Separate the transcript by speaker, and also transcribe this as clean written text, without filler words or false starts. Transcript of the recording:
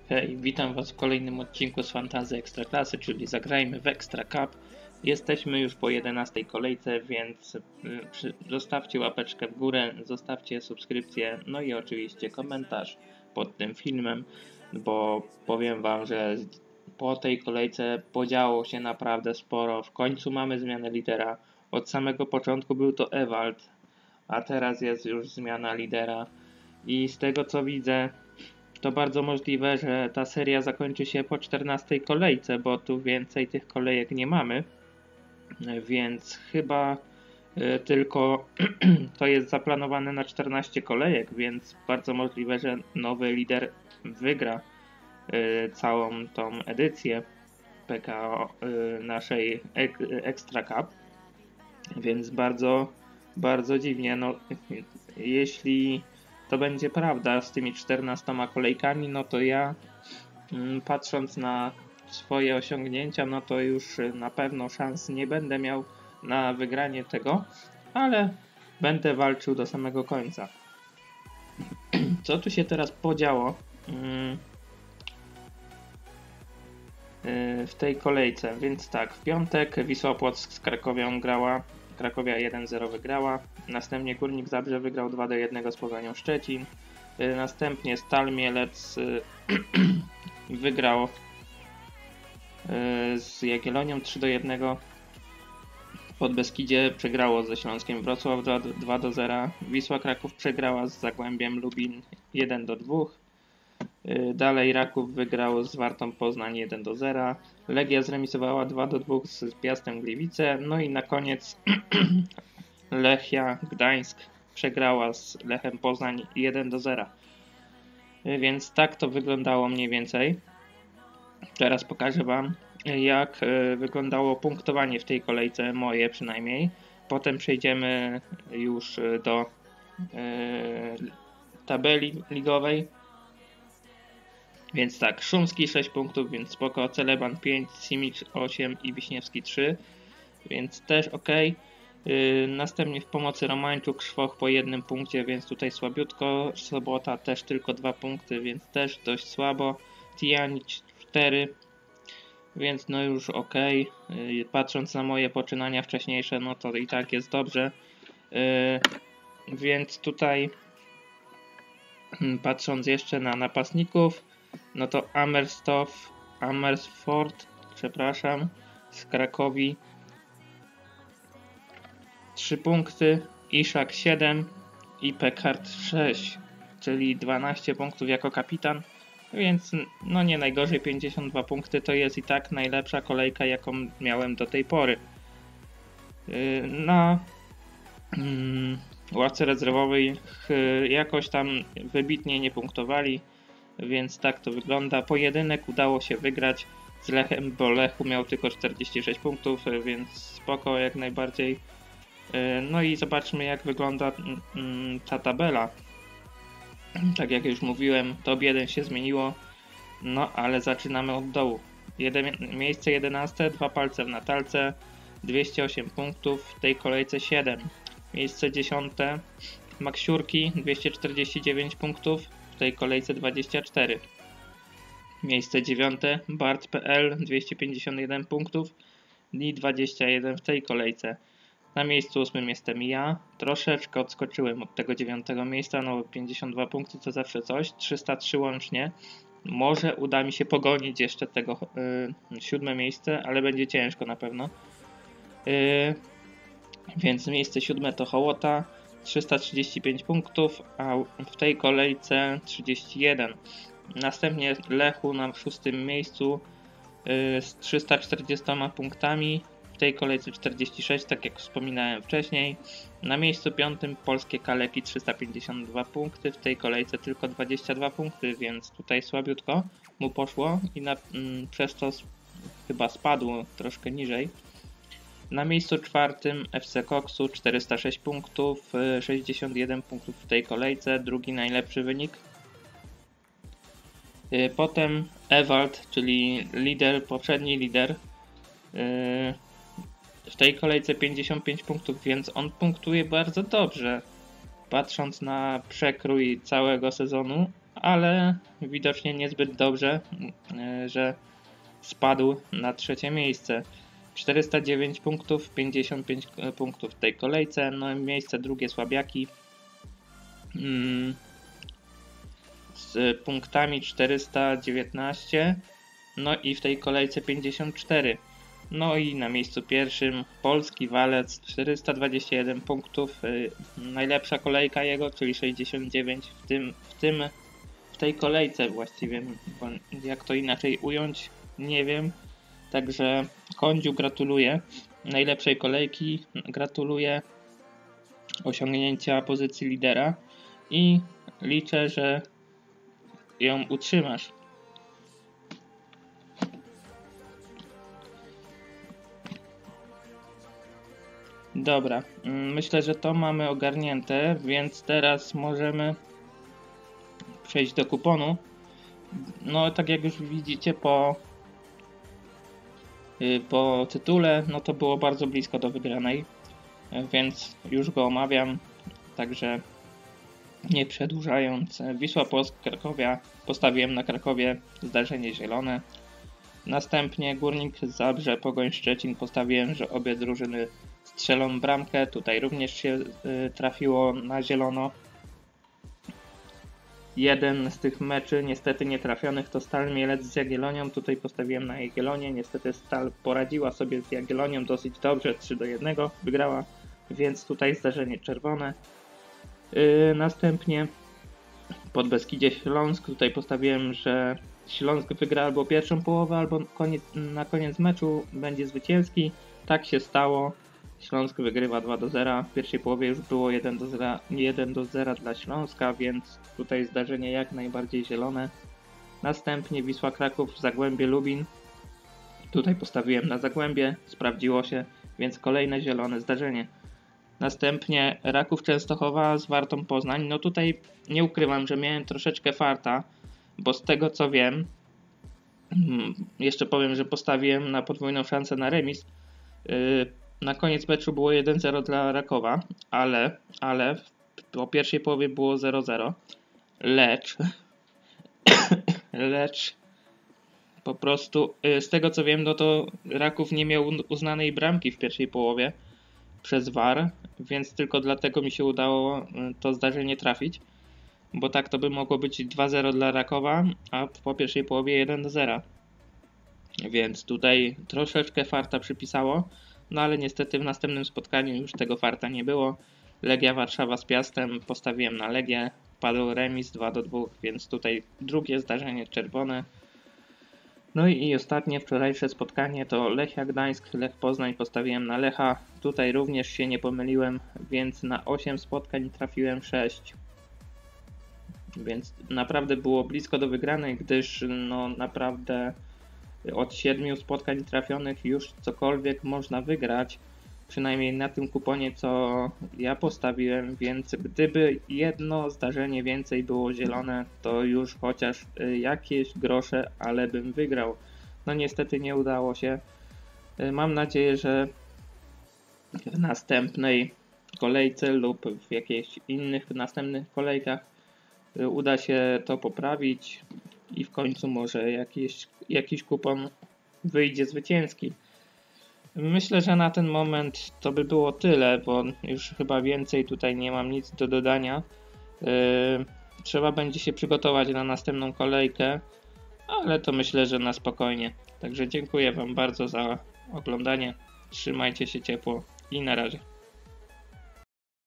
Speaker 1: Hej, witam Was w kolejnym odcinku z Fantasy Ekstraklasy, czyli zagrajmy w Extra Cup. Jesteśmy już po 11 kolejce, więc zostawcie łapeczkę w górę, zostawcie subskrypcję, no i oczywiście komentarz pod tym filmem, bo powiem Wam, że po tej kolejce podziało się naprawdę sporo. W końcu mamy zmianę lidera. Od samego początku był to Ewald, a teraz jest już zmiana lidera i z tego co widzę, to bardzo możliwe, że ta seria zakończy się po 14 kolejce, bo tu więcej tych kolejek nie mamy, więc chyba tylko to jest zaplanowane na 14 kolejek, więc bardzo możliwe, że nowy lider wygra całą tą edycję PKO naszej Extra Cup, więc bardzo dziwnie. No, jeśli to będzie prawda z tymi 14 kolejkami, no to ja patrząc na swoje osiągnięcia, no to już na pewno szans nie będę miał na wygranie tego, ale będę walczył do samego końca. Co tu się teraz podziało w tej kolejce? Więc tak, w piątek Wisła Płock z Krakowią grała. Krakowia 1-0 wygrała, następnie Górnik Zabrze wygrał 2-1 z Poznanią Szczecin, następnie Stal Mielec wygrał z Jagiellonią 3-1, Podbeskidzie przegrało ze Śląskiem Wrocław 2-0, Wisła Kraków przegrała z Zagłębiem Lubin 1-2, dalej Raków wygrał z Wartą Poznań 1-0, Legia zremisowała 2-2 z Piastem Gliwice, no i na koniec Lechia Gdańsk przegrała z Lechem Poznań 1-0. Więc tak to wyglądało mniej więcej. Teraz pokażę Wam, jak wyglądało punktowanie w tej kolejce, moje przynajmniej. Potem przejdziemy już do tabeli ligowej. Więc tak, Szumski 6 punktów, więc spoko, Celeban 5, Simic 8 i Wiśniewski 3, więc też ok. Następnie w pomocy Romańczuk, Szwoch po 1 punkcie, więc tutaj słabiutko. Sobota też tylko 2 punkty, więc też dość słabo. Tijanic 4, więc no już ok. Patrząc na moje poczynania wcześniejsze, no to i tak jest dobrze. Więc tutaj patrząc jeszcze na napastników, no to Amersfoort z Krakowi 3 punkty, Iszak 7 i Pekart 6, czyli 12 punktów jako kapitan, więc no nie najgorzej, 52 punkty to jest i tak najlepsza kolejka, jaką miałem do tej pory. Na ławce rezerwowej jakoś tam wybitnie nie punktowali, więc tak to wygląda. Pojedynek udało się wygrać z Lechem, bo Lechu miał tylko 46 punktów, więc spoko jak najbardziej. No i zobaczmy, jak wygląda ta tabela. Tak jak już mówiłem, top 1 się zmieniło, no ale zaczynamy od dołu. Miejsce 11, 2 palce w Natalce, 208 punktów, w tej kolejce 7. Miejsce 10, Maksiurki 249 punktów, w tej kolejce 24. Miejsce 9, Bart.pl 251 punktów i 21 w tej kolejce. Na miejscu 8 jestem ja, troszeczkę odskoczyłem od tego 9 miejsca, no 52 punkty to zawsze coś, 303 łącznie. Może uda mi się pogonić jeszcze tego 7 miejsce, ale będzie ciężko na pewno. Więc miejsce 7 to Hołota, 335 punktów, a w tej kolejce 31. Następnie Lechu na 6 miejscu z 340 punktami, w tej kolejce 46, tak jak wspominałem wcześniej. Na miejscu 5 Polskie Kaleki 352 punkty, w tej kolejce tylko 22 punkty, więc tutaj słabiutko mu poszło i przez to chyba spadł troszkę niżej. Na miejscu 4 FC Koksu 406 punktów, 61 punktów w tej kolejce, drugi najlepszy wynik. Potem Ewald, czyli poprzedni lider, w tej kolejce 55 punktów, więc on punktuje bardzo dobrze, patrząc na przekrój całego sezonu, ale widocznie niezbyt dobrze, że spadł na trzecie miejsce. 409 punktów, 55 punktów w tej kolejce, no i miejsce drugie słabiaki z punktami 419, no i w tej kolejce 54. No i na miejscu pierwszym polski walec, 421 punktów, najlepsza kolejka jego, czyli 69 w tej kolejce właściwie, jak to inaczej ująć, nie wiem. Także Kondziu gratuluję najlepszej kolejki, gratuluję osiągnięcia pozycji lidera i liczę, że ją utrzymasz. Dobra, myślę, że to mamy ogarnięte, więc teraz możemy przejść do kuponu. No tak jak już widzicie po tytule, no to było bardzo blisko do wygranej, więc już go omawiam, także nie przedłużając. Wisła Płock, Krakowia, postawiłem na Krakowie, zdarzenie zielone. Następnie Górnik Zabrze, Pogoń Szczecin, postawiłem, że obie drużyny strzelą bramkę, tutaj również się trafiło na zielono. Jeden z tych meczy niestety nietrafionych to Stal Mielec z Jagiellonią, tutaj postawiłem na Jagiellonię, niestety Stal poradziła sobie z Jagiellonią dosyć dobrze, 3-1 wygrała, więc tutaj zdarzenie czerwone. Następnie Podbeskidzie Śląsk, tutaj postawiłem, że Śląsk wygra albo pierwszą połowę, albo na koniec meczu będzie zwycięski, tak się stało. Śląsk wygrywa 2-0, w pierwszej połowie już było 1-0 dla Śląska, więc tutaj zdarzenie jak najbardziej zielone. Następnie Wisła Kraków, Zagłębie Lubin, tutaj postawiłem na Zagłębie, sprawdziło się, więc kolejne zielone zdarzenie. Następnie Raków Częstochowa z Wartą Poznań, no tutaj nie ukrywam, że miałem troszeczkę farta, bo z tego co wiem, jeszcze powiem, że postawiłem na podwójną szansę na remis. Na koniec meczu było 1-0 dla Rakowa, ale po pierwszej połowie było 0-0, lecz po prostu z tego co wiem, no to Raków nie miał uznanej bramki w pierwszej połowie przez VAR, więc tylko dlatego mi się udało to zdarzenie trafić, bo tak to by mogło być 2-0 dla Rakowa, a po pierwszej połowie 1-0, więc tutaj troszeczkę farta przypisało. No ale niestety w następnym spotkaniu już tego farta nie było. Legia Warszawa z Piastem, postawiłem na Legię, padł remis 2-2, więc tutaj drugie zdarzenie czerwone. No i ostatnie wczorajsze spotkanie to Lechia Gdańsk, Lech Poznań, postawiłem na Lecha. Tutaj również się nie pomyliłem, więc na 8 spotkań trafiłem 6. Więc naprawdę było blisko do wygranej, gdyż no naprawdę od 7 spotkań trafionych już cokolwiek można wygrać, przynajmniej na tym kuponie co ja postawiłem, więc gdyby jedno zdarzenie więcej było zielone, to już chociaż jakieś grosze, ale bym wygrał. No niestety nie udało się. Mam nadzieję, że w następnej kolejce lub w jakichś innych następnych kolejkach uda się to poprawić i w końcu może jakiś kupon wyjdzie zwycięski. Myślę, że na ten moment to by było tyle, bo już chyba więcej tutaj nie mam nic do dodania. Trzeba będzie się przygotować na następną kolejkę, ale to myślę, że na spokojnie. Także dziękuję Wam bardzo za oglądanie. Trzymajcie się ciepło i na razie.